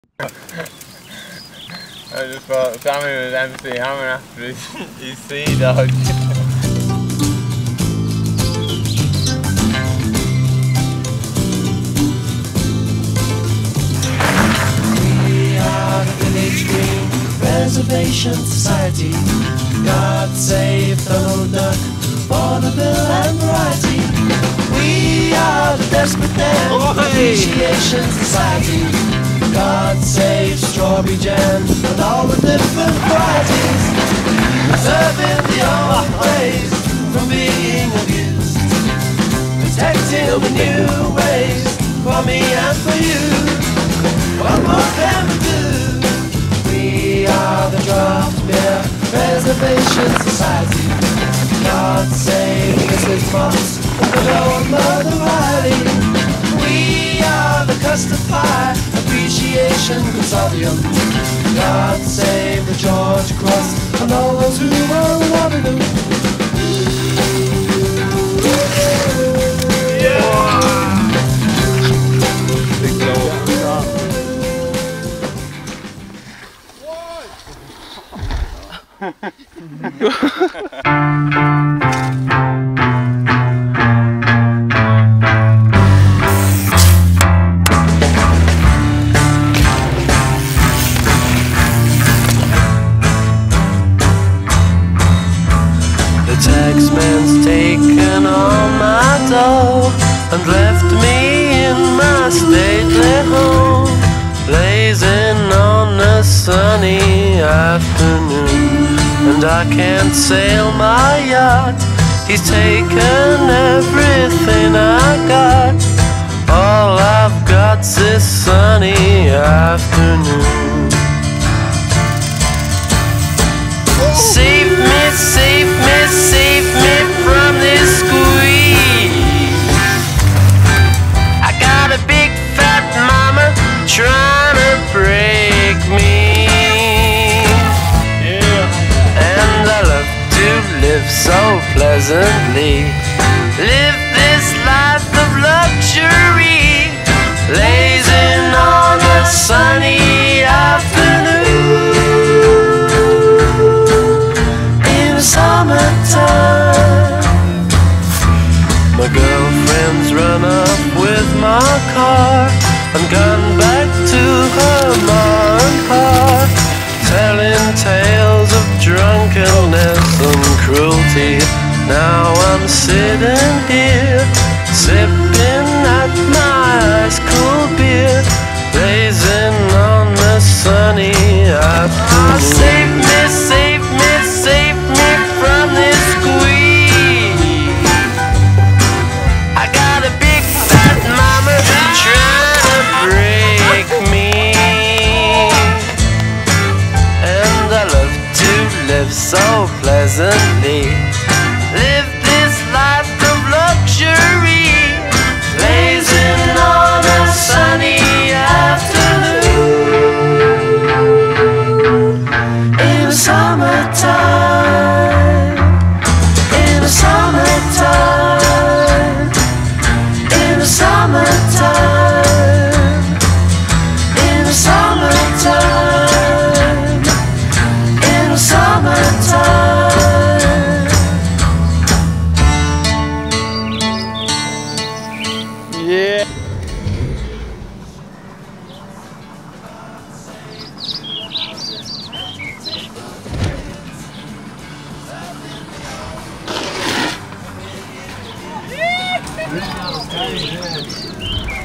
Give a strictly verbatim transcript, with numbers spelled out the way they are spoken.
I just thought Sammy was M C Hammer after his, his sea dog. We are the Village Green Reservation Society. God save Donald Duck, vaudeville and variety. We are the Desperate Dan Appreciation Society. God save strawberry jam and all the different varieties. Preserving the old ways from being abused. Protecting the new ways for me and for you. What more can we do? We are the Draft Beer Reservation Society. God save Missus Moss and the old Mother Riley. We are the Custard Pie Appreciation Consortium. God save the George Cross and all those who are loving them. Taxman's taken all my dough and left me in my stately home, blazing on a sunny afternoon. And I can't sail my yacht, he's taken everything I got. All I've got's this sunny afternoon. Save me, save me, save me from this squeeze. I got a big fat mama trying to break me. Yeah. And I love to live so pleasantly, live this life of luxury, blazing on a sunny afternoon. Summertime, my girlfriend's run up with my car and gone back to her ma and pa, telling tales of drunkenness and cruelty. Now I'm sitting here, sipping at my ice cold beer, blazing on the sunny afternoon. Oh, save me, save me, save me from this squeeze. I got a big fat mama trying to break me, and I love to live so pleasantly, live this life of luxury, blazing on a sunny afternoon in the summertime. In the summertime, in the summertime, in the summertime, in the summertime. Yeah. This is